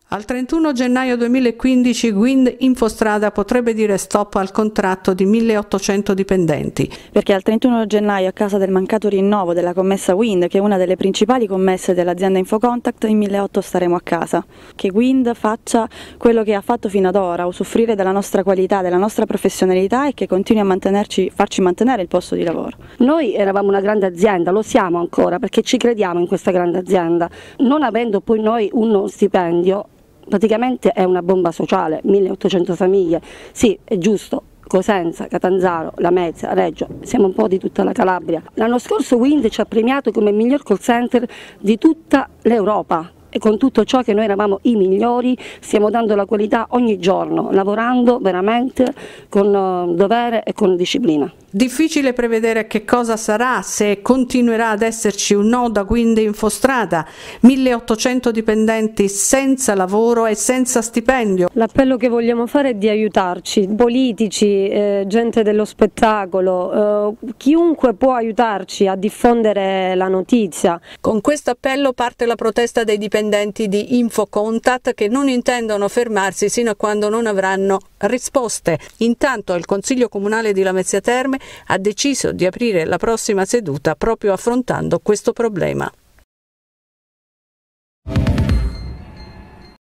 Al 31 gennaio 2015 Wind Infostrada potrebbe dire stop al contratto di 1.800 dipendenti. Perché al 31 gennaio, a causa del mancato rinnovo della commessa Wind, che è una delle principali commesse dell'azienda Infocontact, in 1.800 staremo a casa. Che Wind faccia quello che ha fatto fino ad ora, usufruire della nostra qualità, della nostra professionalità e che continui a farci mantenere il posto di lavoro. Noi eravamo una grande azienda, lo siamo ancora perché ci crediamo in questa grande azienda. Non avendo poi noi uno stipendio, praticamente è una bomba sociale, 1.800 famiglie, sì è giusto, Cosenza, Catanzaro, Lamezia, Reggio, siamo un po' di tutta la Calabria. L'anno scorso Wind ci ha premiato come miglior call center di tutta l'Europa e con tutto ciò che noi eravamo i migliori stiamo dando la qualità ogni giorno, lavorando veramente con dovere e con disciplina. Difficile prevedere che cosa sarà se continuerà ad esserci un no da Wind Infostrada, 1.800 dipendenti senza lavoro e senza stipendio. L'appello che vogliamo fare è di aiutarci, politici, gente dello spettacolo, chiunque può aiutarci a diffondere la notizia. Con questo appello parte la protesta dei dipendenti di Infocontact che non intendono fermarsi sino a quando non avranno risposte. Intanto il Consiglio Comunale di Lamezia Terme ha deciso di aprire la prossima seduta proprio affrontando questo problema.